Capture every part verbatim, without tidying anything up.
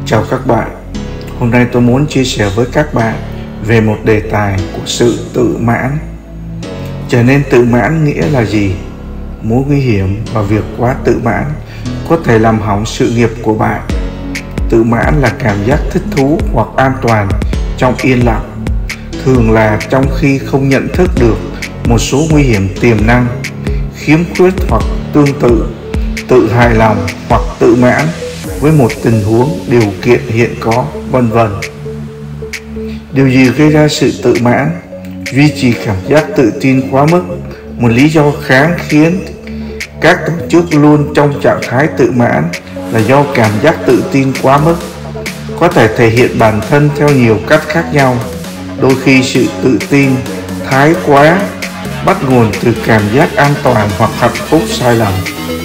Chào các bạn, hôm nay tôi muốn chia sẻ với các bạn về một đề tài của sự tự mãn. Trở nên tự mãn nghĩa là gì? Mối nguy hiểm và việc quá tự mãn có thể làm hỏng sự nghiệp của bạn. Tự mãn là cảm giác thích thú hoặc an toàn trong yên lặng, thường là trong khi không nhận thức được một số nguy hiểm tiềm năng, khiếm khuyết hoặc tương tự. Tự hài lòng hoặc tự mãn với một tình huống, điều kiện hiện có, vân vân. Điều gì gây ra sự tự mãn? Duy trì cảm giác tự tin quá mức. Một lý do kháng khiến các tổ chức luôn trong trạng thái tự mãn là do cảm giác tự tin quá mức. Có thể thể hiện bản thân theo nhiều cách khác nhau. Đôi khi sự tự tin thái quá bắt nguồn từ cảm giác an toàn hoặc hạnh phúc sai lầm.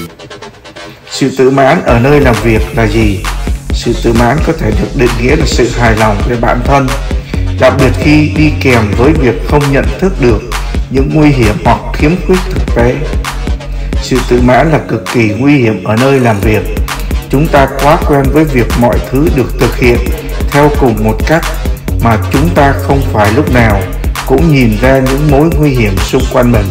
Sự tự mãn ở nơi làm việc là gì? Sự tự mãn có thể được định nghĩa là sự hài lòng về bản thân, đặc biệt khi đi kèm với việc không nhận thức được những nguy hiểm hoặc khiếm khuyết thực tế. Sự tự mãn là cực kỳ nguy hiểm ở nơi làm việc. Chúng ta quá quen với việc mọi thứ được thực hiện theo cùng một cách mà chúng ta không phải lúc nào cũng nhìn ra những mối nguy hiểm xung quanh mình.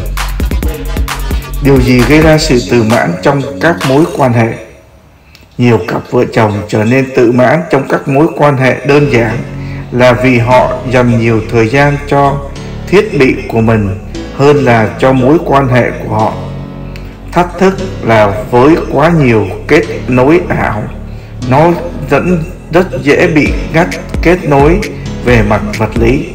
Điều gì gây ra sự tự mãn trong các mối quan hệ? Nhiều cặp vợ chồng trở nên tự mãn trong các mối quan hệ đơn giản là vì họ dành nhiều thời gian cho thiết bị của mình hơn là cho mối quan hệ của họ. Thách thức là với quá nhiều kết nối ảo, nó vẫn rất dễ bị ngắt kết nối về mặt vật lý.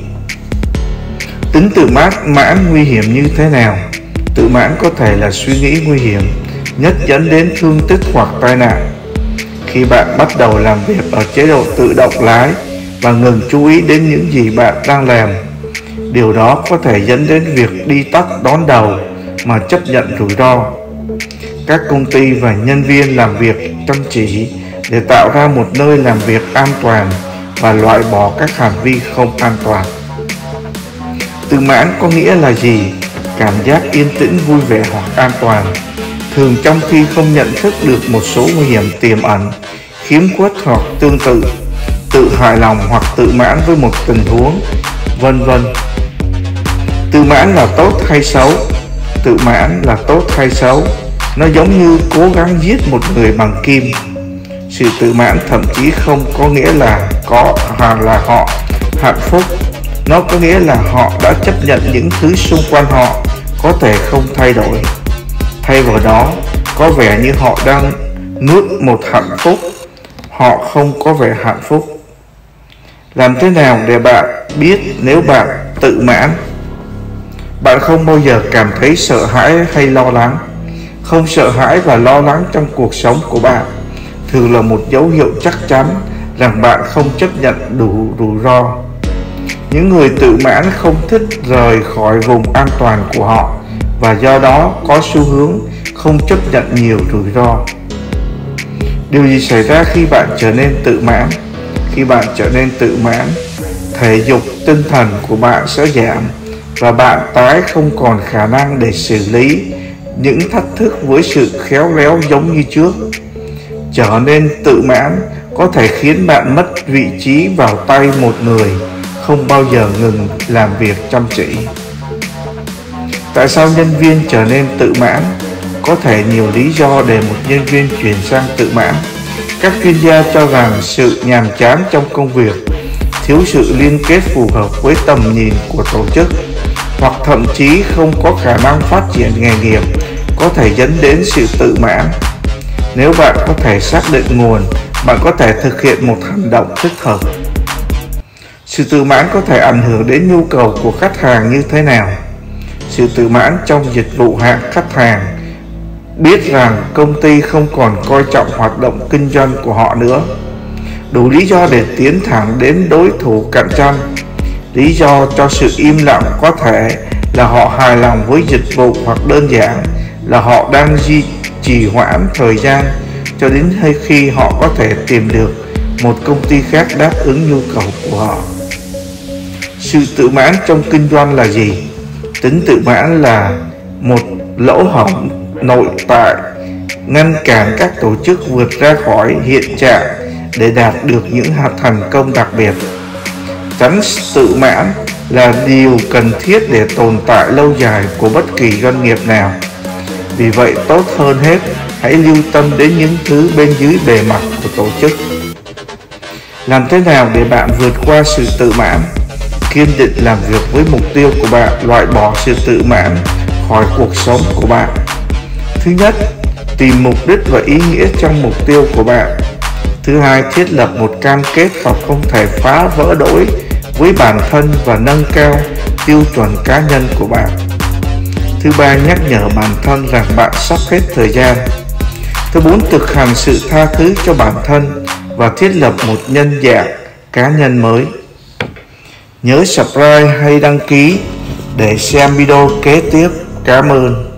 Tính tự mãn mãn nguy hiểm như thế nào? Tự mãn có thể là suy nghĩ nguy hiểm nhất dẫn đến thương tích hoặc tai nạn. Khi bạn bắt đầu làm việc ở chế độ tự động lái và ngừng chú ý đến những gì bạn đang làm, điều đó có thể dẫn đến việc đi tắt đón đầu mà chấp nhận rủi ro. Các công ty và nhân viên làm việc chăm chỉ để tạo ra một nơi làm việc an toàn và loại bỏ các hành vi không an toàn. Tự mãn có nghĩa là gì? Cảm giác yên tĩnh, vui vẻ hoặc an toàn, thường trong khi không nhận thức được một số nguy hiểm tiềm ẩn, khiếm khuyết hoặc tương tự. Tự hài lòng hoặc tự mãn với một tình huống, vân vân. Tự mãn là tốt hay xấu? Tự mãn là tốt hay xấu? Nó giống như cố gắng giết một người bằng kim. Sự tự mãn thậm chí không có nghĩa là có hoặc là họ hạnh phúc. Nó có nghĩa là họ đã chấp nhận những thứ xung quanh họ có thể không thay đổi. Thay vào đó, có vẻ như họ đang nuốt một hạnh phúc. Họ không có vẻ hạnh phúc. Làm thế nào để bạn biết nếu bạn tự mãn? Bạn không bao giờ cảm thấy sợ hãi hay lo lắng. Không sợ hãi và lo lắng trong cuộc sống của bạn thường là một dấu hiệu chắc chắn rằng bạn không chấp nhận đủ rủi ro. Những người tự mãn không thích rời khỏi vùng an toàn của họ và do đó có xu hướng không chấp nhận nhiều rủi ro. Điều gì xảy ra khi bạn trở nên tự mãn? Khi bạn trở nên tự mãn, thể dục tinh thần của bạn sẽ giảm và bạn tái không còn khả năng để xử lý những thách thức với sự khéo léo giống như trước. Trở nên tự mãn có thể khiến bạn mất vị trí vào tay một người không bao giờ ngừng làm việc chăm chỉ. Tại sao nhân viên trở nên tự mãn? Có thể nhiều lý do để một nhân viên chuyển sang tự mãn. Các chuyên gia cho rằng sự nhàm chán trong công việc, thiếu sự liên kết phù hợp với tầm nhìn của tổ chức, hoặc thậm chí không có khả năng phát triển nghề nghiệp có thể dẫn đến sự tự mãn. Nếu bạn có thể xác định nguồn, bạn có thể thực hiện một hành động thích hợp. Sự tự mãn có thể ảnh hưởng đến nhu cầu của khách hàng như thế nào? Sự tự mãn trong dịch vụ hạng khách hàng biết rằng công ty không còn coi trọng hoạt động kinh doanh của họ nữa. Đủ lý do để tiến thẳng đến đối thủ cạnh tranh. Lý do cho sự im lặng có thể là họ hài lòng với dịch vụ, hoặc đơn giản là họ đang duy trì hoãn thời gian cho đến khi họ có thể tìm được một công ty khác đáp ứng nhu cầu của họ. Sự tự mãn trong kinh doanh là gì? Tính tự mãn là một lỗ hổng nội tại ngăn cản các tổ chức vượt ra khỏi hiện trạng để đạt được những hạt thành công đặc biệt. Tránh tự mãn là điều cần thiết để tồn tại lâu dài của bất kỳ doanh nghiệp nào. Vì vậy, tốt hơn hết, hãy lưu tâm đến những thứ bên dưới bề mặt của tổ chức. Làm thế nào để bạn vượt qua sự tự mãn? Kiên định làm việc với mục tiêu của bạn, loại bỏ sự tự mãn khỏi cuộc sống của bạn. Thứ nhất, tìm mục đích và ý nghĩa trong mục tiêu của bạn. Thứ hai, thiết lập một cam kết và không thể phá vỡ đối với bản thân và nâng cao tiêu chuẩn cá nhân của bạn. Thứ ba, nhắc nhở bản thân rằng bạn sắp hết thời gian. Thứ bốn, thực hành sự tha thứ cho bản thân và thiết lập một nhân dạng cá nhân mới. Nhớ subscribe hay đăng ký để xem video kế tiếp. Cảm ơn.